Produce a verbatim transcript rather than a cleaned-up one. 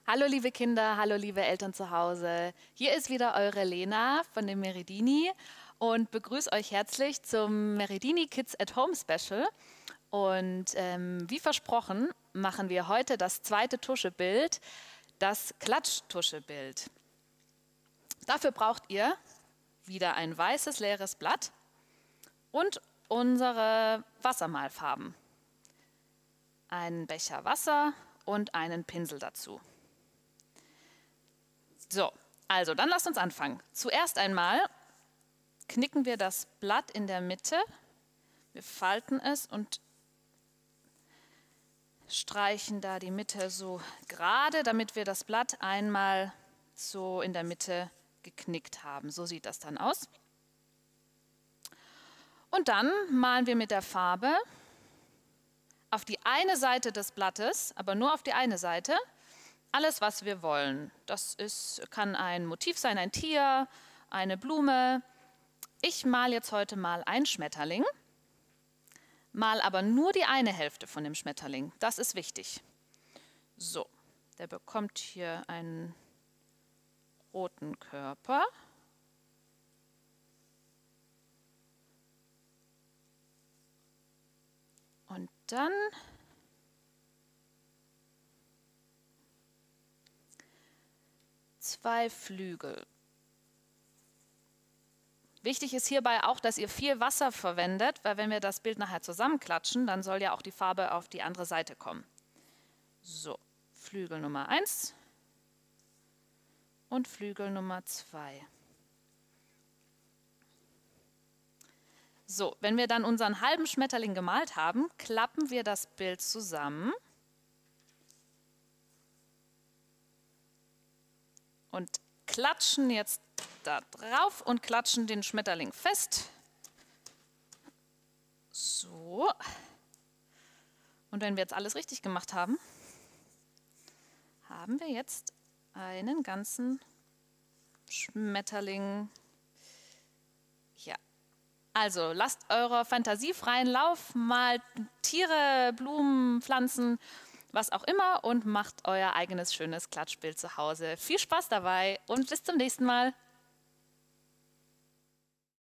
Hallo liebe Kinder, hallo liebe Eltern zu Hause. Hier ist wieder eure Lena von dem Meridini und begrüße euch herzlich zum Meridini Kids at Home Special. Und ähm, wie versprochen machen wir heute das zweite Tuschebild, das Klatschtuschebild. Dafür braucht ihr wieder ein weißes leeres Blatt und unsere Wassermalfarben. Einen Becher Wasser und einen Pinsel dazu. So, also dann lasst uns anfangen. Zuerst einmal knicken wir das Blatt in der Mitte. Wir falten es und streichen da die Mitte so gerade, damit wir das Blatt einmal so in der Mitte geknickt haben. So sieht das dann aus. Und dann malen wir mit der Farbe auf die eine Seite des Blattes, aber nur auf die eine Seite, alles, was wir wollen. Das ist, kann ein Motiv sein, ein Tier, eine Blume. Ich male jetzt heute mal einen Schmetterling, mal aber nur die eine Hälfte von dem Schmetterling. Das ist wichtig. So, der bekommt hier einen roten Körper. Und dann zwei Flügel. Wichtig ist hierbei auch, dass ihr viel Wasser verwendet, weil wenn wir das Bild nachher zusammenklatschen, dann soll ja auch die Farbe auf die andere Seite kommen. So, Flügel Nummer eins und Flügel Nummer zwei. So, wenn wir dann unseren halben Schmetterling gemalt haben, klappen wir das Bild zusammen und klatschen jetzt da drauf und klatschen den Schmetterling fest. So. Und wenn wir jetzt alles richtig gemacht haben, haben wir jetzt einen ganzen Schmetterling. Ja. Also lasst eurer Fantasie freien Lauf, malt Tiere, Blumen, Pflanzen, was auch immer und macht euer eigenes schönes Klatschbild zu Hause. Viel Spaß dabei und bis zum nächsten Mal.